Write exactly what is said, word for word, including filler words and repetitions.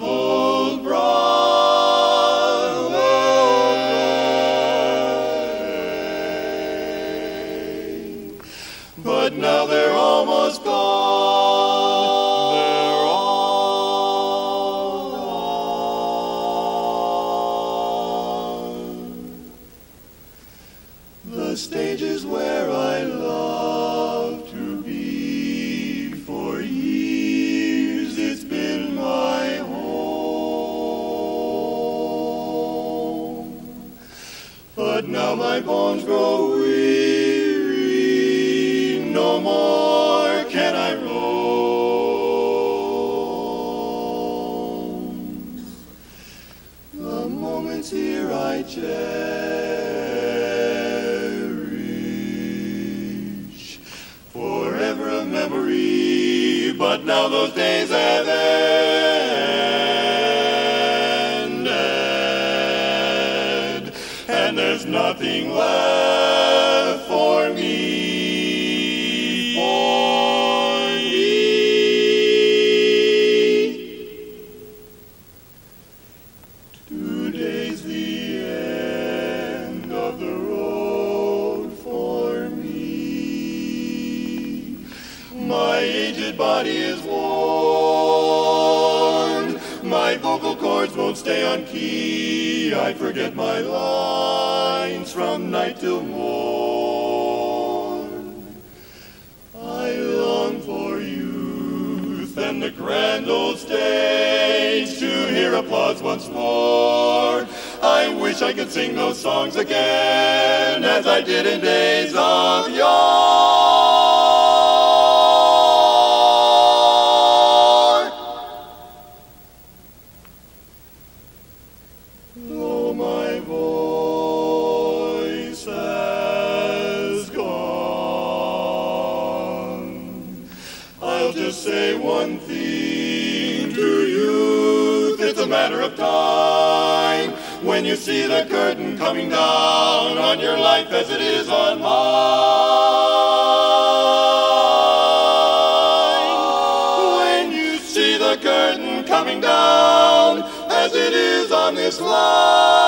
of old Broadway. But now they're almost gone. They're all gone. The stage is where I love to be. For years it's been my home. But now my bones grow weary, no more can I roam. The moments here I cherish, forever a memory, but now those days have ended, and there's nothing left for me, for me. Today's the end of the road for me. My aged body is worn, my vocal cords won't stay on key. I forget my lines from night till morn. I long for youth and the grand old stage, to hear applause once more. I wish I could sing those songs again as I did in days of yore. Though my voice has gone, I'll just say one thing to youth: it's a matter of time when you see the curtain coming down on your life as it is on mine. When you see the curtain coming down as it is on this line.